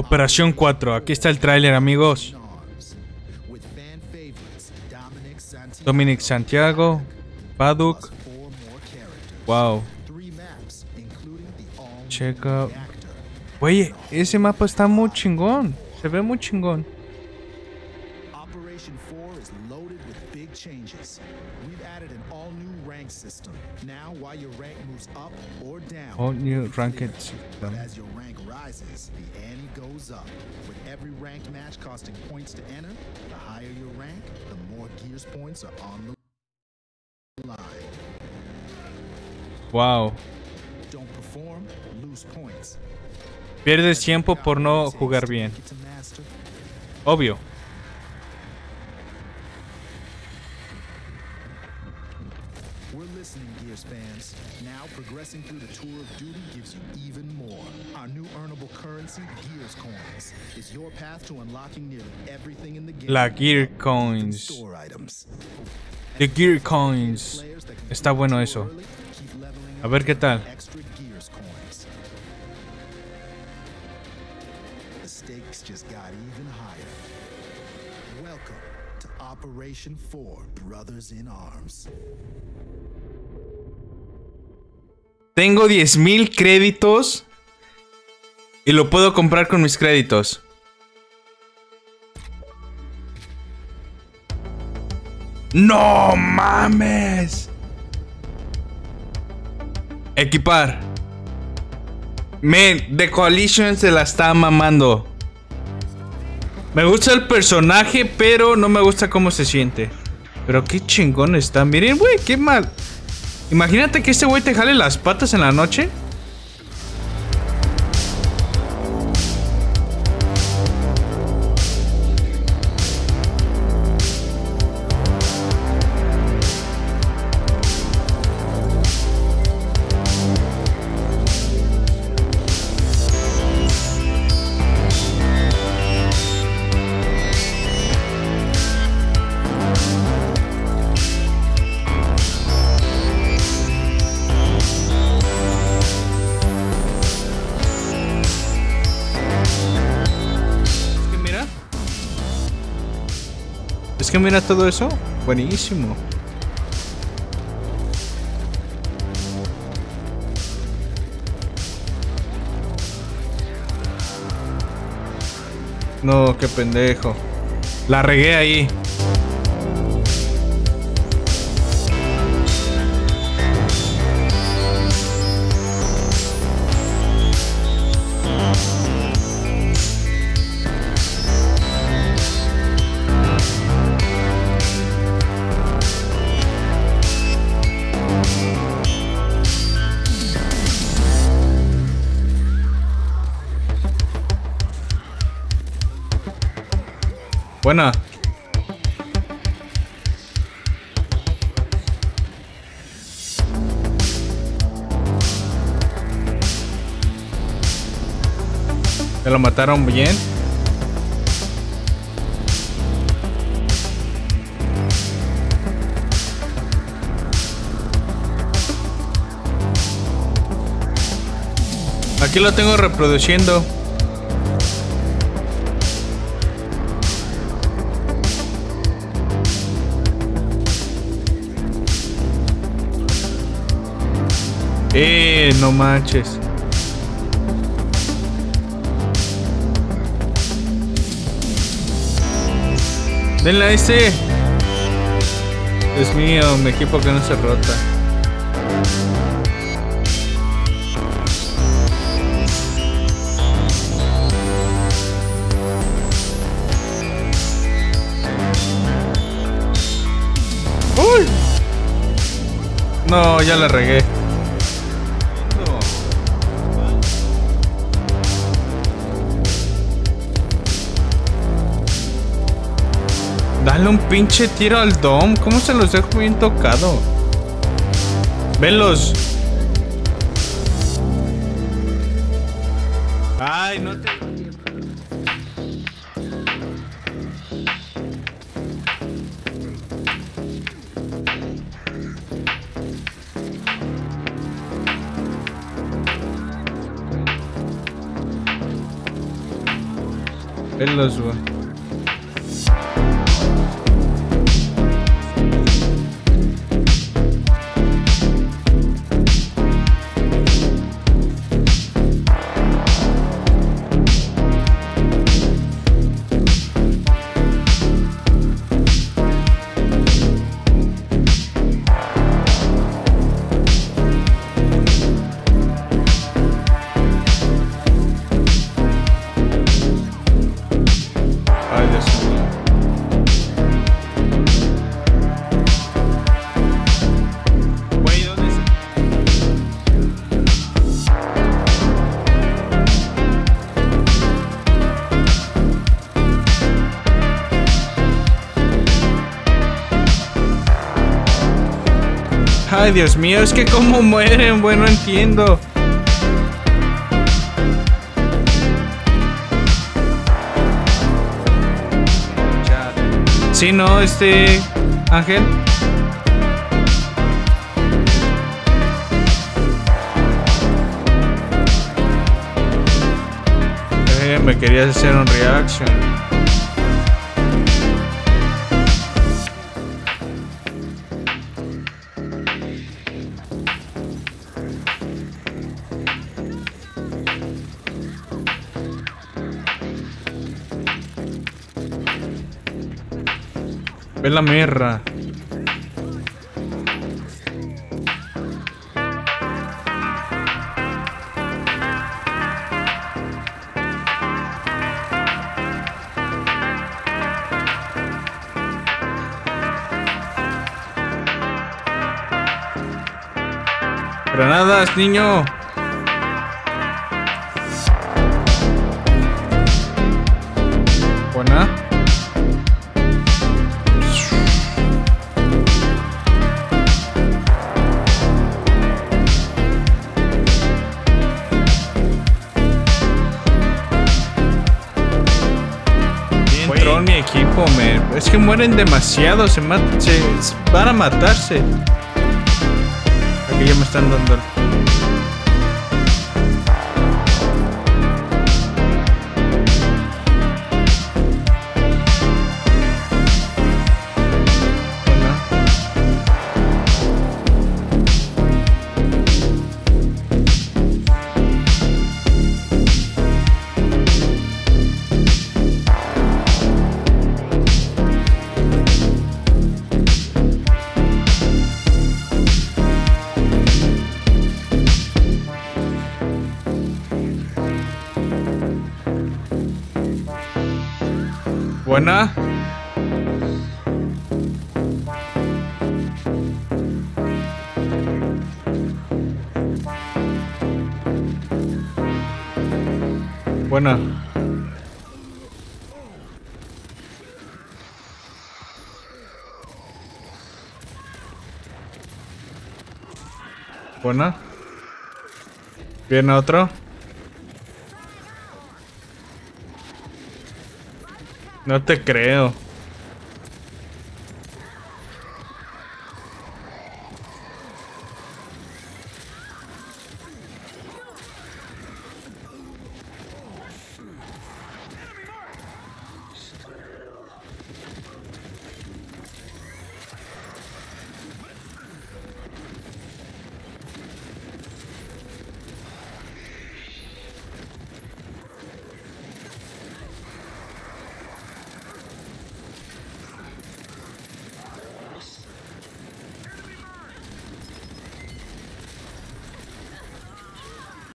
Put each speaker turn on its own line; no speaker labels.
Operación 4. Aquí está el tráiler, amigos. Dominic Santiago, Paduk. Wow. Checa. Oye, ese mapa está muy chingón. Se ve muy chingón.
Operation 4 is loaded with big changes. We've added an all-new rank system. Now, while your rank moves up or down,
All new ranked system.
but as your rank rises, the ante goes up. With every ranked match costing points to enter, the higher your rank, the more Gears points are on the line.
Wow.
Don't perform, lose points.
Pierdes tiempo por no jugar bien.
Get to master.
Obvio.
We're listening, Gears fans. Now, progressing through the Tour of Duty gives you even more. Our new earnable currency, Gears Coins, is your path to unlocking nearly everything in the game.
La Gear
Even
Coins.
store items.
The Gear Coins.
Players that can
Está bueno eso.
early, keep leveling
A
up
ver qué tal.
extra Gears Coins. The stakes just got even higher. Welcome to Operation 4, Brothers in Arms.
Tengo 10,000 créditos y lo puedo comprar con mis créditos. ¡No mames! Equipar. Men, The Coalition se la está mamando. Me gusta el personaje, pero no me gusta cómo se siente. Pero qué chingón está. Miren, güey, qué mal. Imagínate que este güey te jale las patas en la noche. Es que mira todo eso. Buenísimo. No, qué pendejo. La regué ahí. Buena. ¿Me lo mataron bien? Aquí lo tengo reproduciendo. No manches. Denle a ese. Dios mío, mi equipo que no se rota. ¡Uy! No, ya la regué. Dale un pinche tiro al Dom. ¿Cómo se los dejo bien tocado? Velos. Ay, no te... Velos, güey. Ay, Dios mío. Güey, ¿dónde está? Ay, Dios mío, es que cómo mueren, bueno, no entiendo. Sí, no, Ángel. Me querías hacer un reaction. Ve la mierda. Granadas, niño. Buena. Entró mi equipo, es que mueren demasiado, se van a matarse. Aquí ya me están dando. Buena. Buena. Buena. Viene otro. No te creo.